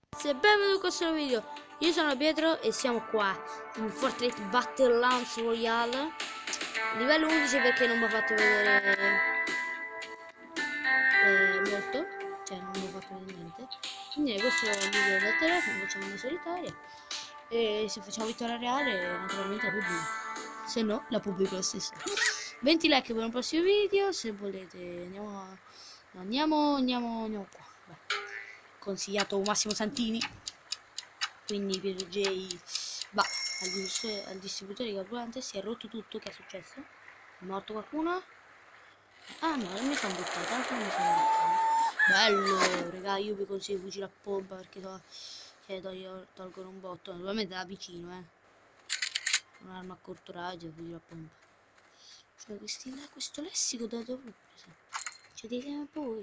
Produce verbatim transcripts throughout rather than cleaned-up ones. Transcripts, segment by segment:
ragazzi, benvenuti in questo nuovo video. Io sono Pietro e siamo qua in Fortnite Battlegrounds Royale livello undici, perché non mi ha fatto vedere eh, molto, cioè non mi ha fatto vedere niente. Quindi questo è un video dal telefono, facciamo una solitaria e se facciamo vittoria reale naturalmente la pubblico, se no la pubblico lo stesso. venti like per un prossimo video, se volete. Andiamo a... andiamo andiamo andiamo qua. Beh, consigliato Massimo Santini, quindi Pietro J va al, al distributore di carburante. Si è rotto tutto. Che è successo? È morto qualcuno? Ah no, non mi sono buttato, anche non mi sono buttato. Bello, raga, io vi consiglio fucile a pompa perché to che tol tolgono un botto. Naturalmente da vicino, eh. Un'arma a corto raggio, fucile a pompa. Cioè, questi, questo lessico da dove l'ho preso? Cioè, ditemi voi.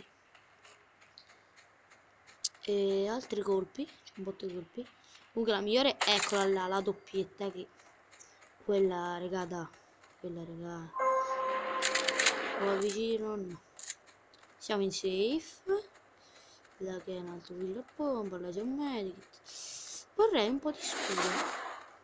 E altri colpi, c'è un botto di colpi. Comunque la migliore, eccola là, la doppietta, che quella regà da quella regà qua vicino, no. Siamo in safe. Là che è un altro fucile a pompa, là c'è un medikit. Vorrei un po' di scudo.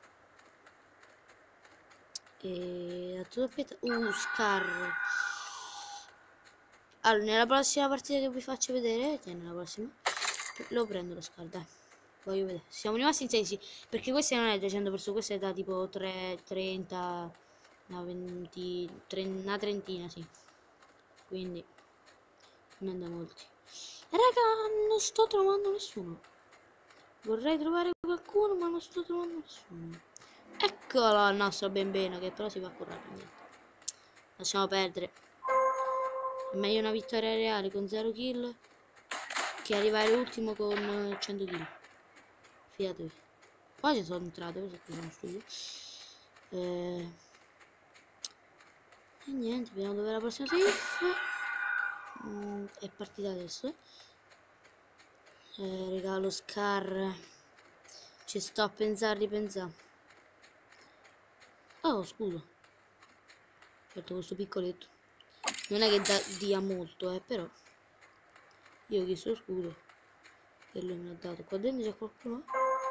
E la doppietta, uh, Scar. Allora, nella prossima partita che vi faccio vedere, cioè nella prossima, lo prendo lo Scar, dai. Voglio vedere. Siamo rimasti in sei, sì, perché questa non è da cento persone, questa è da tipo tre, trenta, una venti, trenta, una trentina, sì. Quindi non da molti. Raga, non sto trovando nessuno. Vorrei trovare qualcuno, ma non sto trovando nessuno. Eccola il nostro Benbeno, che però si va a curare. Niente. Lasciamo perdere. È meglio una vittoria reale con zero kill che arrivare ultimo con cento kill. Fidatevi. Qua ci sono entrato, questo qui è uno studio. Eh... E niente, vediamo dove è la prossima safe. Mm, è partita adesso. Eh, regalo Scar. Ci sto a pensare, ripensare. Oh, scudo. Certo, questo piccoletto. Non è che da, dia molto, eh, però. Io ho chiesto scudo e lui me l'ha dato. Qua dentro c'è qualcuno?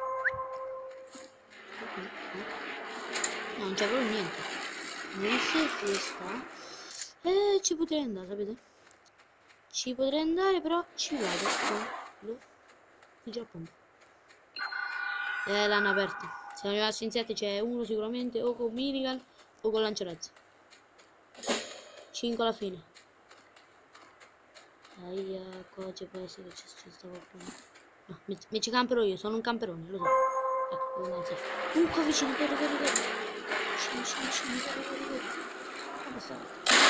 No, non c'è proprio niente. Non si sta. E ci potrei andare, sapete? Ci potrei andare, però ci vado. Lo già pompa. Eh, l'hanno aperto. Siamo rimasti in sette, c'è uno sicuramente o con minigun o con lanciarazzi. cinque alla fine. Aia, qua c'è può essere che c'è sta qualcuno. No, mi, mi ci campero io, sono un camperone, lo so. Ecco, non so. Uh, qua vicino, corri, corri, corri. Scendo, scendo, scendo, corri, corri, corri. Come sta?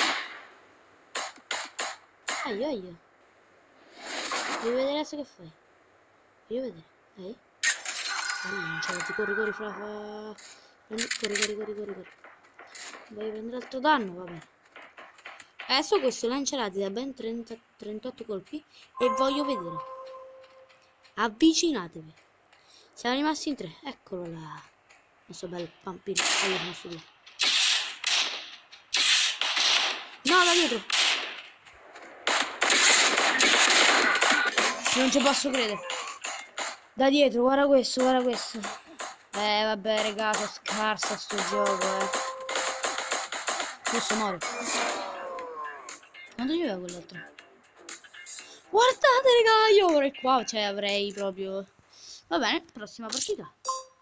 Aia, aia. Devi vedere adesso che fai. Voglio vedere. Dai. Allora, cioè, ti corri, corri, fra, fra. Corri, corri, corri, corri, corri. Voglio prendere altro danno, va bene. Adesso questo lanciarati da ben trenta, trentotto colpi e voglio vedere. Avvicinatevi. Siamo rimasti in tre. Eccolo là. Il nostro bel pampino. Allora, non so più. No, da dietro. Non ci posso credere. Da dietro, guarda questo, guarda questo. Eh, vabbè, raga, sono scarso a sto gioco, eh. Questo muore. Quanto ci aveva quell'altro? Guardate, raga, io vorrei qua, cioè avrei proprio... Va bene, prossima partita.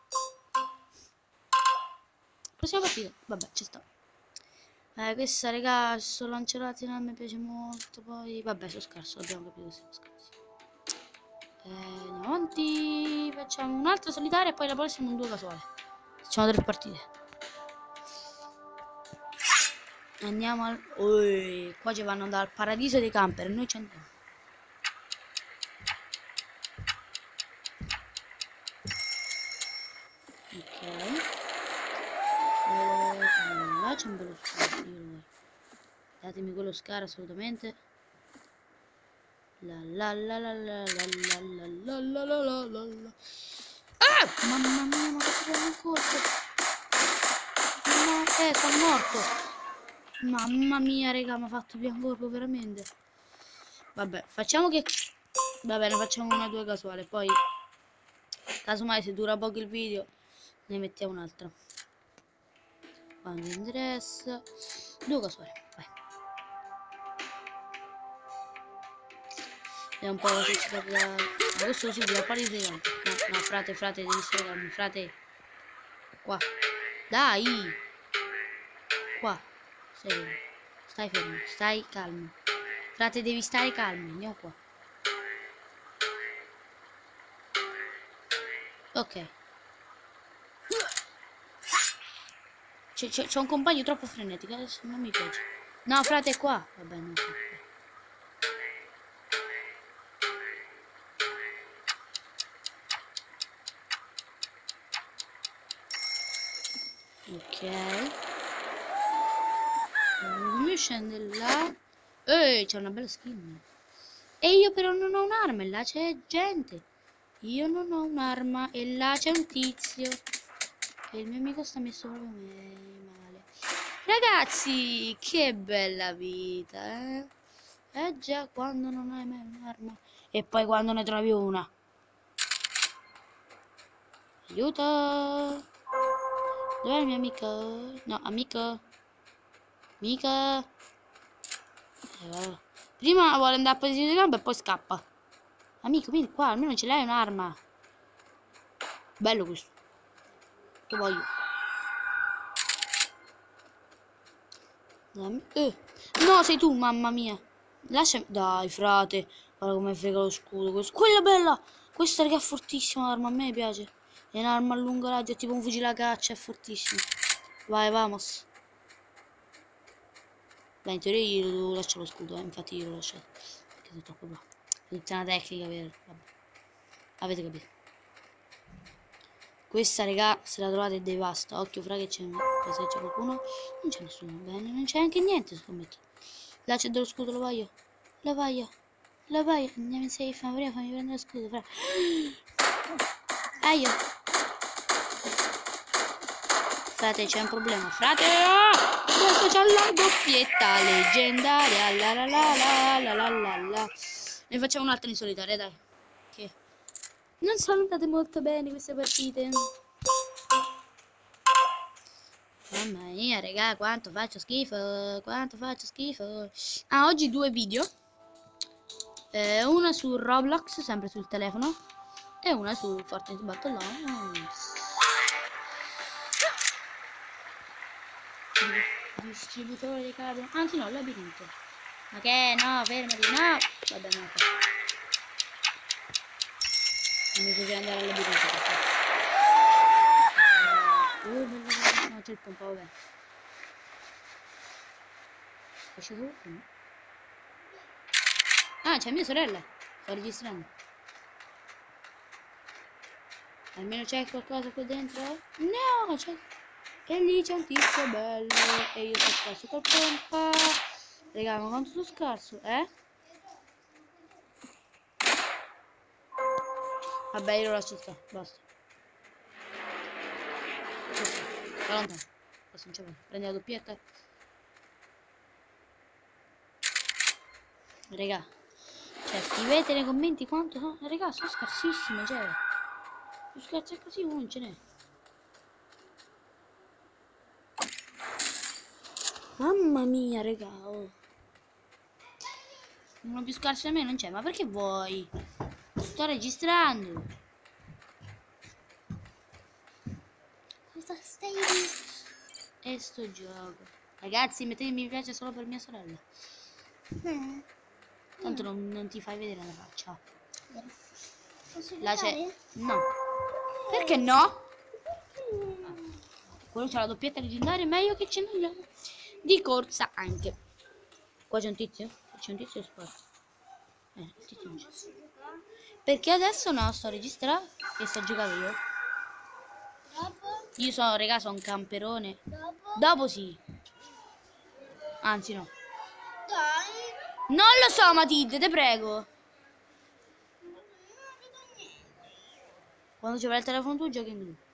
Prossima partita, vabbè, ci sta. Eh, questa, raga, sono lanciati, non mi piace molto, poi... Vabbè, sono scarso, abbiamo capito che siamo scarsi. Eh, andiamo avanti, facciamo un'altra solitaria e poi la prossima un due casuale. Facciamo tre partite. Andiamo al... Ui, qua ci vanno dal paradiso dei camper e noi ci andiamo. Ok. Eh, là c'è un bello scar, io lo voglio. Datemi quello scar assolutamente. La la la la la la la la la la la la la. Ah! Mamma mia, ma che un colpo. No, eh, sono morto. Mamma mia, raga, mi ha fatto più un colpo veramente. Vabbè, facciamo che... Va bene, facciamo una due casuale, poi Casomai se dura poco il video ne mettiamo un altro. Quando interessa. Due casuali, vai. È un po' così ci capita. Ma questo subito a pari di campo. No, no, frate, frate, devi stare calmo, frate. Qua. Dai! Qua. Stai, stai fermo, stai calmo. Frate, devi stare calmo, andiamo qua. Ok. C'è un compagno troppo frenetico, adesso non mi piace. No, frate, è qua. Va bene, ok. Ok. Come scende là? Ehi, c'è una bella skin. E io però non ho un'arma, e là c'è gente. Io non ho un'arma, e là c'è un tizio. E il mio amico sta messo proprio male. Ragazzi, che bella vita, eh? Eh già, quando non hai mai un'arma. E poi quando ne trovi una. Aiuto! Dov'è il mio amico? No, amico. Amica. Eh, prima vuole andare a posizione di campo e poi scappa. Amico, vieni qua, almeno ce l'hai un'arma. Bello questo. Lo voglio. Eh. No, sei tu, mamma mia. Lasciami. Dai, frate. Guarda come frega lo scudo. Questo. Quella bella. Questa raga è fortissima l'arma, a me piace. È un'arma a lungo raggio, tipo un fucile a caccia, è fortissimo. Vai, vamos. Beh, in teoria io devo lasciare lo scudo, eh. Infatti io l'ho lasciato. Perché è troppo bravo. È tutta una tecnica per. Vabbè. Avete capito. Questa raga, se la trovate devasta. Occhio, fra che c'è qualcuno. Non c'è nessuno, bene. Non c'è anche niente, scommetto. Là c'è dello scudo, lo voglio. Lo voglio. Lo voglio. Andiamo in safe, ma prima fammi prendere lo scudo, fra. Ah, io. Frate, c'è un problema. Frate! Questo c'ha la doppietta leggendaria. La la la la la la la la. Ne facciamo un'altra in solitaria, dai. Che non sono andate molto bene queste partite. Mamma mia, raga, quanto faccio schifo. Quanto faccio schifo. Ah, oggi due video. Eh, una su Roblox, sempre sul telefono. E una su Fortnite Battle Royale. Distributore di cable. Anzi no, labirinto. Ma che? No, fermati, no. Vabbè, no. Non mi piace andare al labirinto. Uh, no, c'è il pompa, vabbè. Esce tutto, no? Ah, c'è mia sorella. Sto registrando. Almeno c'è qualcosa qui dentro? No, c'è. E lì c'è un tizio bello. E io sono scarso col pompa. Raga, ma quanto sono scarso, eh? Vabbè, io lo lascio stare, basta. Sta lontano. Basta, non c'è più. Prendi la doppietta. Raga, cioè, scrivete nei commenti quanto sono. Raga, sono scarsissime, cioè. Più scarso è così, non ce n'è. Mamma mia, raga, oh. Uno più scarso a me non c'è, ma perché vuoi? Sto registrando. Cosa stai dicendo? E sto gioco. Ragazzi, mettete mi piace solo per mia sorella. Mm. Tanto non, non ti fai vedere la faccia. Posso La giocare? No. Perché no? Ah. Quello c'ha la doppietta leggendaria, meglio che ce ne andiamo. Di corsa anche. Qua c'è un tizio? C'è un tizio sport. Eh, il tizio non c'è. Perché adesso no, sto registrando e sto giocando io. Dopo? Io sono, raga, sono un camperone. Dopo? Dopo sì. Anzi no. Dai. Non lo so, Matilde, te prego. Non vedo niente. Quando c'è il telefono tu giochi in tu.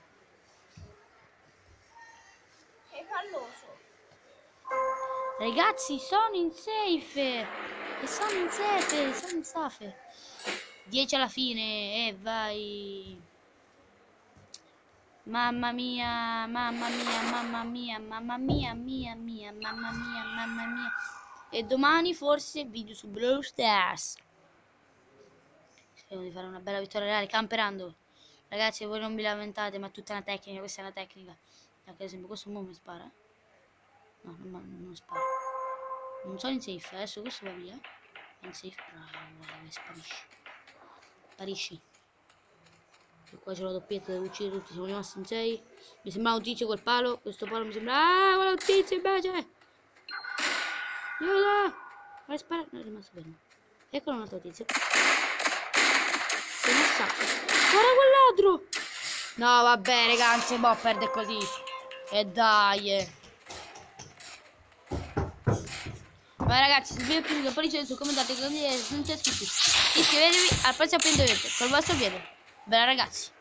Sei palloso. Ragazzi, sono in safe. E sono in safe, sono in safe. dieci alla fine e vai. Mamma mia, mamma mia, mamma mia, mamma mia, mia, mia, mamma mia, mamma mia. E domani forse video su Brawl Stars. Spero di fare una bella vittoria reale camperando. Ragazzi, voi non vi lamentate, ma è tutta una tecnica, questa è una tecnica. Ad esempio, questo mo mi spara. No, non, non spara. Non sono in safe, adesso questo va via. È in safe, bravo, sparisci. Sparisci. E qua c'è la doppietta, devo uccidere tutti, siamo rimasti in sei. Mi sembrava un tizio col palo, questo palo mi sembra... Ah, quello è un tizio invece! Aiuto! Vai a sparare, no, è rimasto fermo. Eccolo un altro tizio. Che non sa. Guarda quell'altro! No, vabbè, ragazzi, boh, perde così. E dai. Eh. Ma ragazzi, se vi è piaciuto, poi dicete su, commentate, condividete, se non siete iscritti. Iscrivetevi al prossimo appuntamento col vostro piede. Bella ragazzi.